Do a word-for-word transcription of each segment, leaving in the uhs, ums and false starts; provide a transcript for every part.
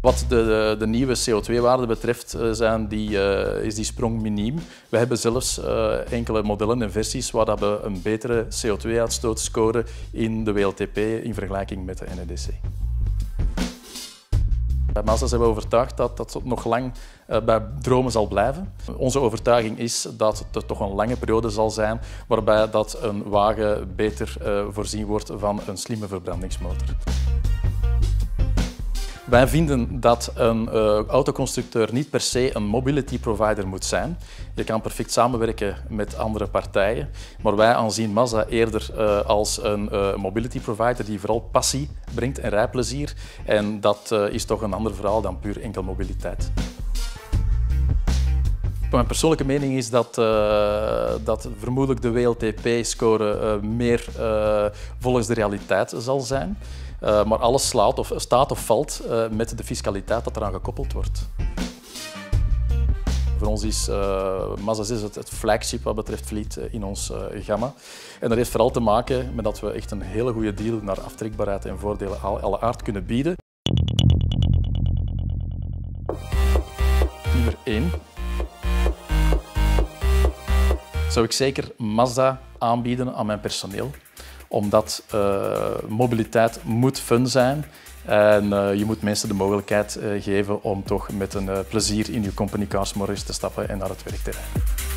Wat de, de, de nieuwe C O twee waarden betreft zijn die, uh, is die sprong miniem. We hebben zelfs uh, enkele modellen en versies waar dat we een betere C O twee uitstoot scoren in de W L T P in vergelijking met de N E D C. Bij Mazda zijn we overtuigd dat dat nog lang uh, bij dromen zal blijven. Onze overtuiging is dat het toch een lange periode zal zijn waarbij dat een wagen beter uh, voorzien wordt van een slimme verbrandingsmotor. Wij vinden dat een uh, autoconstructeur niet per se een mobility provider moet zijn. Je kan perfect samenwerken met andere partijen, maar wij aanzien Mazda eerder uh, als een uh, mobility provider die vooral passie brengt en rijplezier. En dat uh, is toch een ander verhaal dan puur enkel mobiliteit. Mijn persoonlijke mening is dat, uh, dat vermoedelijk de W L T P-score uh, meer uh, volgens de realiteit zal zijn. Uh, maar alles slaat of, staat of valt uh, met de fiscaliteit dat eraan gekoppeld wordt. Voor ons is uh, Mazda zes het, het flagship wat betreft fleet uh, in ons uh, gamma. En dat heeft vooral te maken met dat we echt een hele goede deal naar aftrekbaarheid en voordelen alle aard kunnen bieden. Nummer één. Zou ik zeker Mazda aanbieden aan mijn personeel. Omdat uh, mobiliteit moet fun zijn en uh, je moet mensen de mogelijkheid uh, geven om toch met een uh, plezier in je company cars morgens te stappen en naar het werk te rijden.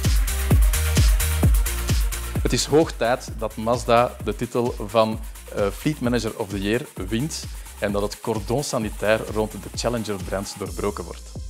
Het is hoog tijd dat Mazda de titel van uh, Fleet Manager of the Year wint en dat het cordon sanitair rond de Challenger brand doorbroken wordt.